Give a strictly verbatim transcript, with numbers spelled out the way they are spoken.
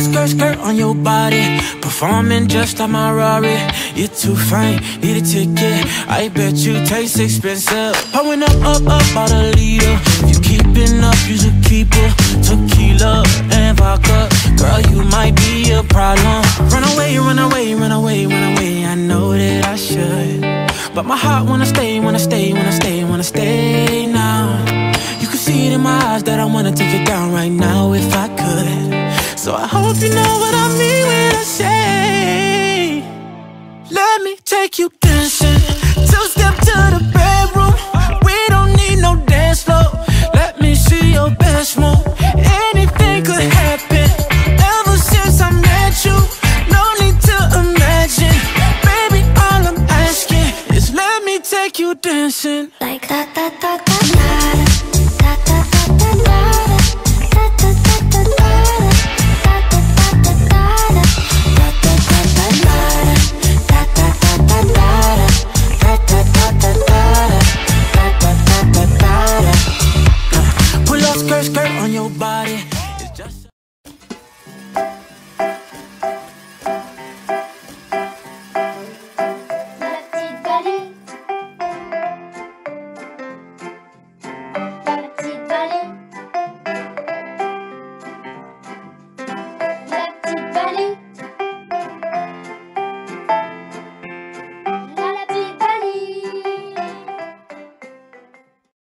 skirt, skirt on your body, performing just like my Rari. You're too fine, need a ticket. I bet you taste expensive. Pouring up, up, up, about a liter. If you keeping up, you should keep it. Tequila and vodka, girl, you might be a problem. Run away, run away, run away, run away. I know that I should, but my heart wanna stay, wanna stay, wanna stay, wanna stay now. You can see it in my eyes that I wanna take it down right now if I could. So I hope you know what I mean when I say, let me take you dancing. Two-step to the bedroom. We don't need no dance floor. Let me see your best move. Anything could happen. Ever since I met you, no need to imagine. Baby, all I'm asking is let me take you dancing. Like da da da da da da da da da da. Pull up skirt, skirt on your body,